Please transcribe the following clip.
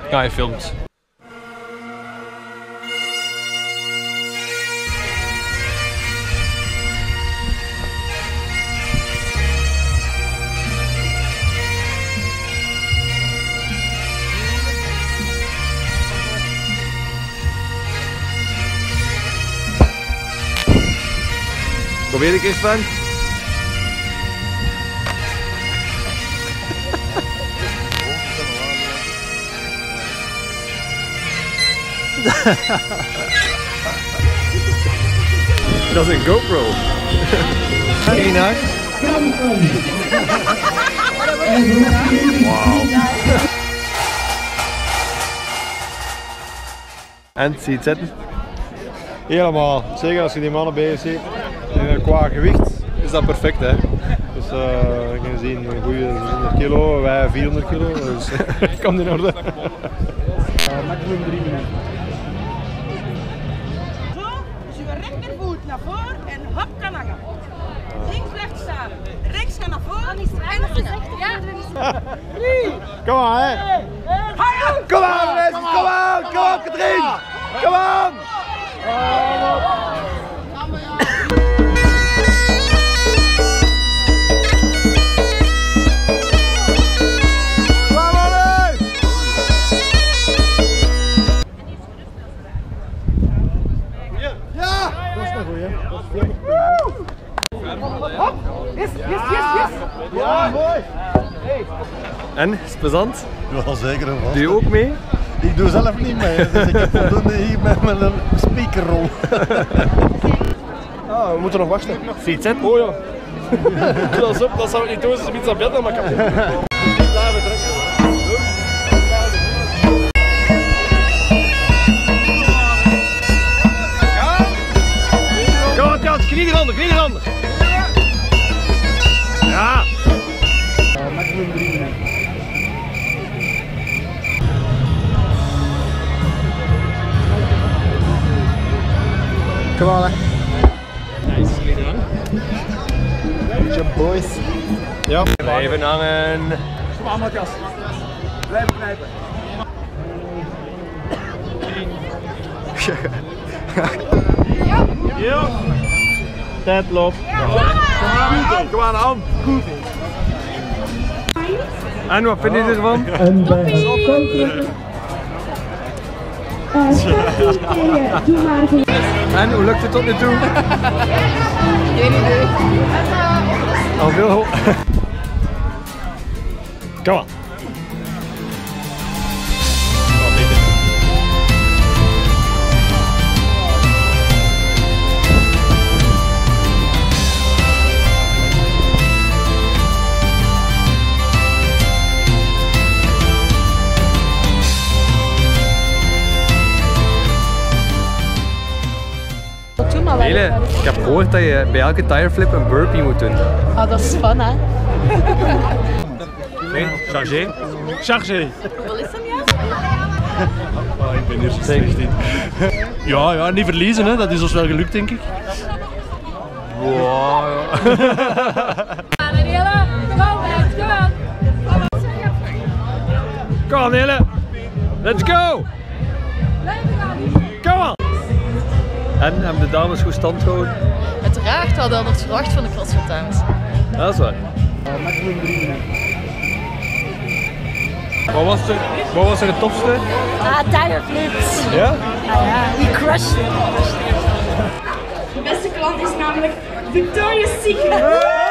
Ja, je filmt. Probeer ik eens, Sven. Dat is een GoPro. Kijk naar. Wauw. En, zie je het zitten? Helemaal. Zeker als je die mannen bezig ziet. Qua gewicht is dat perfect, hè. Dus je kan zien, een goede 100 kilo, wij 400 kilo, dus komt in orde. Maximum 3 minuten. Zo, dus je rechtervoet naar voren en hop kan gaan. Links blijft staan, rechts gaat naar voren en ja. Kom aan, hè. Kom aan, mensen, kom aan, Katrien. Kom aan. Ja, mooi! En, is het plezant? Ja, zeker en vast. Doe je ook mee? Ik doe zelf niet mee, dus ik heb voldoende hier met een speakerrol. Ah, we moeten nog wachten. Zie je het zitten? Oh ja. Dat is op, dat zou ik niet doen, ze iets aan bed, maar kapot. Blijven trekken. Knie eronder, knie eronder! Ja! Maximum 3 minuten. Kom aan, hè. Nice, knie eronder. Good job, boys. Ja. Blijven hangen. Kom aan, Matthias. Blijven knijpen. Ja! Tijd loopt. Kom aan, Am. En wat vind je ervan? En bij doe maar. En hoe lukt het tot nu toe? Geen idee. Al veel hoop. Kom aan. Nele, ik heb gehoord dat je bij elke tireflip een burpee moet doen. Ah, dat is fun, hè? Nee, chargé. Chargé. Wat is dat ja? Ah, ik ben hier 16. Ja, niet verliezen, hè. Dat is ons wel gelukt, denk ik. Wow. Kom aan, Nele. Let's go. Kom aan. En hebben de dames goed stand gehouden? Uiteraard, we hadden anders verwacht van de CrossFit dames. Ja, dat is waar. Maximum 3 minuten. Wat was er het topste? Ah, tire flips. Ja? Ah ja, we crushed it. De beste klant is namelijk Victoria's Secret.